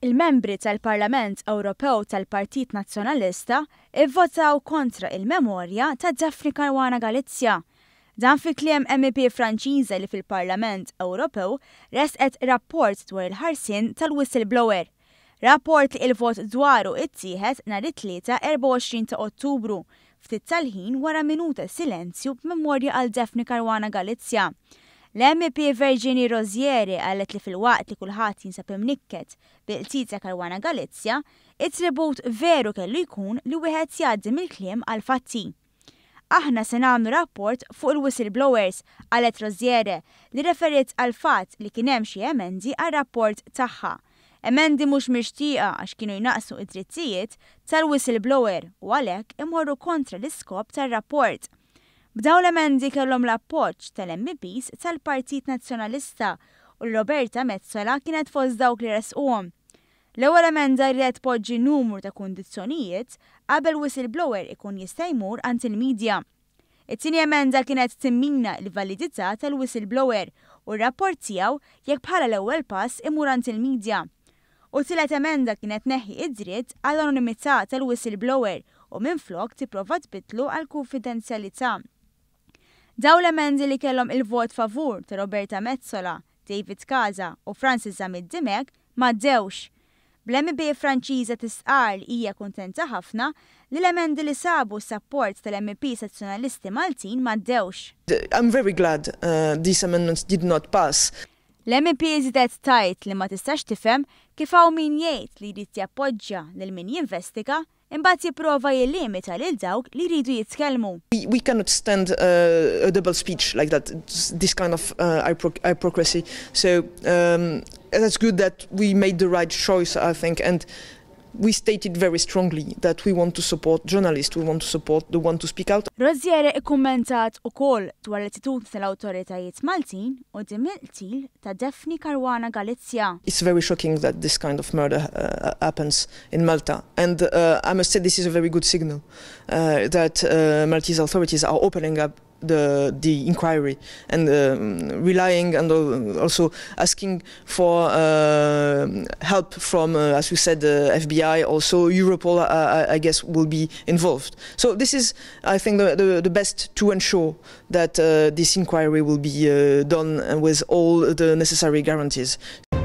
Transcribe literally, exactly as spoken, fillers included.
Il-membri tal-Parlament Ewropew tal-Partit Nazzjonalista ivvotaw kontra il-memorja ta' Daphne Caruana Galizia. Dan fi kliem M P Franċiża li fil-Parlament Ewropew resqet rapport dwar il-ħarsien tal-whistleblower. Rapport li il-vot dwaru ittieħed nhar it-tlieta erba' u għoxrin ta' Ottubru, ftit tal-ħin wara minuta silenzju b'memorja għal Daphne Caruana Galizia. L-M P Virginie Rozier għalet li fil-waqt li kulħadd jinsab imnikket bil-qtil ta' Caruana Galizia, it-tribut veru kellu jkun li wieħed jgħaddi mill-kliem għal fatti. Aħna se nagħmlu rapport fuq il-whistleblowers għalet Rozier li referit għal fatt li kien hemm xi emendi għar-rapport tagħha. Emendi mhux mixtieqa għax kienu jnaqsu id-drittijiet tal-whistleblower u għalhekk imorru kontra l-iskop tar-rapport. B'daw l-emendi kellhom l-appoġġ tal-M Ps tal-Partit Nazzjonalista u Roberta Metsola kienet fost dawk li resquhom. L-ewwel emenda jrid tpoġġi numru ta' kundizzjonijiet qabel whistleblower ikun jista' jmur għand il-medja. It-tieni emenda kienet timmina l-validità tal-whistleblower u r-rapport tiegħu jekk bħala l-ewwel pass imur għand il-medja. U tielet emenda kienet neħħi id-dritt għall anonimità tal-whistleblower u minflok tipprova tbiddlu għal konfidenzjalità. Daw l-emendi li kellhom il-vot favur ta' Roberta Metsola, David Casa u Francis Zamid Dimek m'għaddewx. Bl-M P Franċiża tisqar li hija kuntenta ħafna li l-emendi li sabu s-sapport tal-M P Nazzjonalisti Maltin m'għaddewx. I'm very glad uh, these amendments did not pass. L-M P żidet tajt li ma tistax tifhem kif hawn min jgħid li jrid jappoġġja lil min jinvestiga imbagħad jipprova jillimita lil dawk li jridu jitkellmu. We, we cannot stand uh, a double speech like that, this kind of uh, hypocrisy. So um, that's good that we made the right choice, I think, and we stated very strongly that we want to support journalists, we want to support the one to speak out. Rozier ikkummentat ukoll dwar l-attitudni tal-awtoritajiet Maltin u dim il-qtil ta' Daphne Caruana Galizia. It's very shocking that this kind of murder uh, happens in Malta, and uh, I must say this is a very good signal uh, that uh, Maltese authorities are opening up the the inquiry and um, relying and also asking for uh, help from, uh, as we said, the uh, F B I, also Europol, uh, I guess, will be involved. So this is, I think, the, the, the best to ensure that uh, this inquiry will be uh, done with all the necessary guarantees.